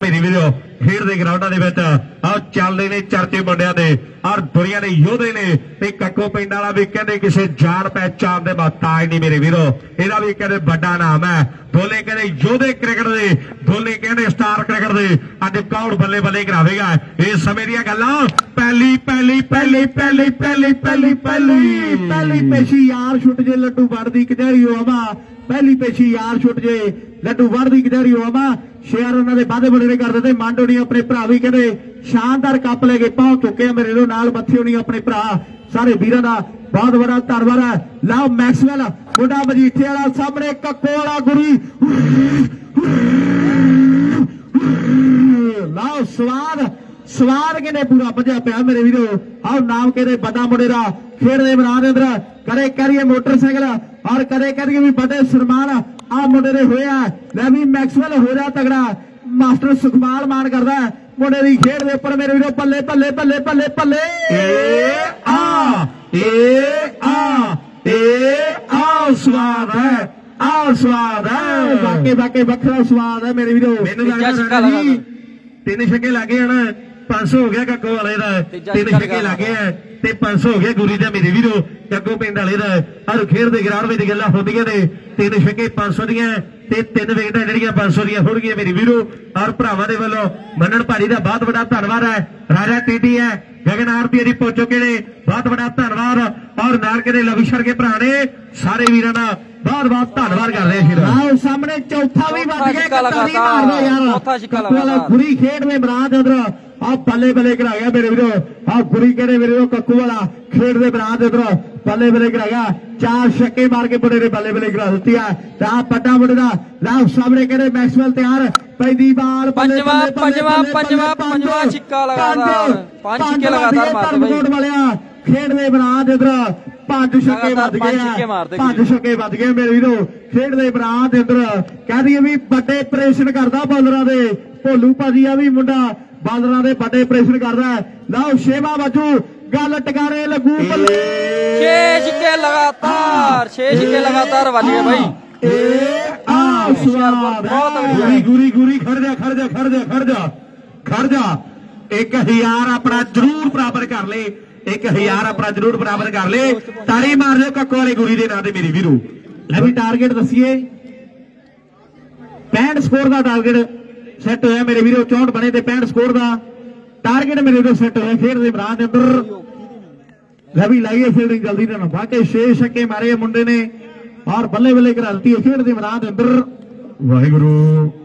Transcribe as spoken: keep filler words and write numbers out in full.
मेरी वीडियो खेड के ग्राउंडा और चल रहे ने चर्चे मुंडिया ने और दुनिया ने योधे ने कक्को पिंड वाला भी कहते किसी जान पहचान के मोहताज नहीं मेरे वीरो यदा भी कहते बड़ा नाम है दोले कहते योधे क्रिकेट के दोले कहते स्टार क्रिकेट के अज कौन बल्ले बल्ले करावेगा इस समय दी गल्लां पहली पहली पहली पहली पहली पहली पहली पहली पेशी यार छुट जे लड्डू बढ़दी कचहरी होवा पहली पेशी यार छुट जे लड्डू बढ़दी कचहरी होवा शेयर उन्होंने वादे बड़े कर देते मांडो नहीं अपने भरा भी कहते शानदार कप लेके पहुंच चुके हैं मेरे नाल मत्थे होनी अपने भरा सारे वीरों का बहुत बड़ा धन्यवाद है। लाओ मैक्सवेल मुंडा मजीठे वाला सामने कक्को वाला गुरी लाओ स्वाद स्वाद कहते पूरा बजा पिया मेरे वीरो आओ नाम कहते बड़ा मुंडे का खेडते मैदान अंदर कदे करिए मोटरसाइकिल और कदे करिए भी बड़े सन्मान आ मुंडे ने होया लै भी मैक्सवेल हो रहा तगड़ा मास्टर सुखमाल मान करदा मुंडे दी खेड दे उपर मेरे वीरो पल्ले पल्ले पल्ले पल्ले पल्ले ए आ ए आ ए आ स्वाद है आ स्वाद है बाकी बाकी बखरा स्वाद है मेरे वीरो मैनू लगदा जी तीन छक्के लगे हैं पांच सौ हो गया कक्को वाले का तीन छक्के लगे हैं ते पांच सौ हो गया गुरी का मेरे वीरो कक्को पिंड वाले का और खेड के ग्राउंड में गल्लां होंदियां ने तीन छक्के पांच सौ दियां ते तीन विकेटां जिहड़ियां पांच सौ दियां होणगीਆਂ मेरे वीरो और भरावां दे वल्लों मनन भारी का बहुत बड़ा धन्यवाद है राजा टीटी है गगन आरती जी पहुंच चुके ने बहुत बड़ा धन्यवाद और नाल के लविशर के भरा ने सारे वीरां दा बहुत बहुत धन्यवाद कर रहे हैं सामने चौथा भी बच गया यार बुरी खेड में बरात अंदर आप बल्ले बल्ले करा गया मेरे वीरो आप बुरी कहने मेरे वीरो कक्कू वाला खेड दे बरात अंदर बल्ले बल्ले करा गया चार छक्के मार के मुंडे ने बल्ले बल्ले करा दी है पट्टा मुंडे का लाओ सामने कहने मैक्सवेल तैयार पैदी बाल पंजवा पंजवा पंजवा पंजवा छिक्का लगातार पांच छिक्के लगातार मारते भाई खेड दे बरात अंदर पांच छक्के बज गए पांच छक्के बज गए मेरे वीरो खेड दे बरात अंदर कह दी भी बड़े ऑपरेशन करदा बॉलरां दे भोलू भाजी आ भी मुंडा बॉलरां दे बड़े ऑपरेशन करदा लाओ छेवां बाजू गल टकारे लगू बल्ले छह छिक्के लगातार छह छिक्के लगातार बज गए भाई ए आ स्वाद गुरी गुरी गुरी खड़ जा खड़ जा खड़ जा खड़ जा खड़ जा एक हजार अपना जरूर बराबर कर ले एक हजार अपना जरूर बराबर कर ले ताड़ी मार दो कक्को वाले गुरी के नाम से मेरी वीरू भी टारगेट दसीए पैंठ स्कोर का टारगेट सेट होया मेरे वीरो चौंठ बने थे पैंठ स्कोर का टारगेट मेरे वीरो सेट होया खेड के मैदान के अंदर रवि लाइए फील्डिंग जल्दी ना बाकी छे छक्के मारे मुंडे ने और बल्ले बल्ले करा दी खेड के मैदान के अंदर वाहिगुरू।